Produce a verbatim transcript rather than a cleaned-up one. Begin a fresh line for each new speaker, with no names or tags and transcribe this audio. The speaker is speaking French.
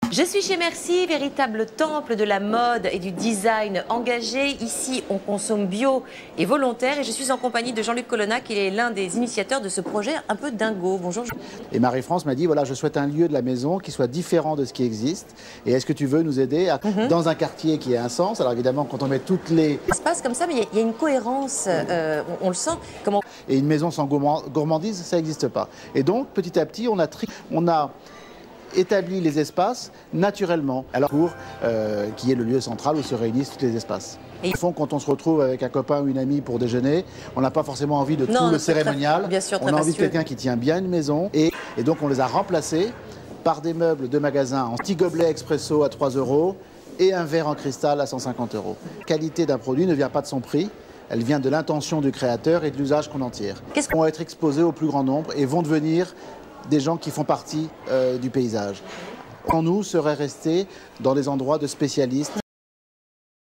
Je suis chez Merci, véritable temple de la mode et du design engagé. Ici, on consomme bio et volontaire. Et je suis en compagnie de Jean-Luc Colonna, qui est l'un des initiateurs de ce projet un peu dingo. Bonjour.
Et Marie-France m'a dit, voilà, je souhaite un lieu de la maison qui soit différent de ce qui existe. Et est-ce que tu veux nous aider à, mm-hmm. dans un quartier qui a un sens? Alors évidemment, quand on met toutes les...
Ça se passe comme ça, mais il y, y a une cohérence, euh, on, on le sent. Comment...
Et une maison sans gourmandise, ça n'existe pas. Et donc, petit à petit, on a... Tri... On a établit les espaces naturellement, alors pour euh, qui est le lieu central où se réunissent tous les espaces. Et au fond, quand on se retrouve avec un copain ou une amie pour déjeuner, on n'a pas forcément envie de tout non, le cérémonial.
Très, bien sûr,
on a envie de quelqu'un qui tient bien une maison. Et, et donc, on les a remplacés par des meubles de magasin en petit gobelet expresso à trois euros et un verre en cristal à cent cinquante euros. La qualité d'un produit ne vient pas de son prix. Elle vient de l'intention du créateur et de l'usage qu'on en tire. Qu'est-ce qu'on va être exposés au plus grand nombre et vont devenir des gens qui font partie euh, du paysage. En nous, serait resté dans des endroits de spécialistes.